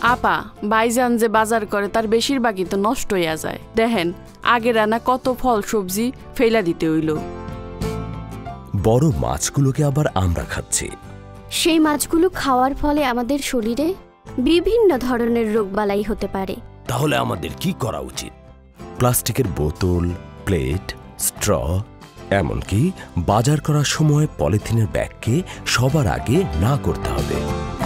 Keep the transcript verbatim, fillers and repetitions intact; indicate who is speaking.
Speaker 1: আপা ভাইজান যে বাজার করে তার বেশিরভাগই তো নষ্ট হইয়া যায়। দেখেন আগে রান্না কত ফল সবজি ফেলা দিতে হইল।
Speaker 2: বড় মাছগুলোকে আবার আমরা খাচ্ছি।
Speaker 3: সেই মাছগুলো খাওয়ার ফলে আমাদের শরীরে বিভিন্ন ধরনের রোগবালাই হতে পারে।
Speaker 2: তাহলে আমাদের কি করা উচিত? প্লাস্টিকের বোতল, প্লেট, স্ট্র, এমনকি বাজার করার সময় পলিথিনের ব্যাগকে সবার আগে না করতে হবে।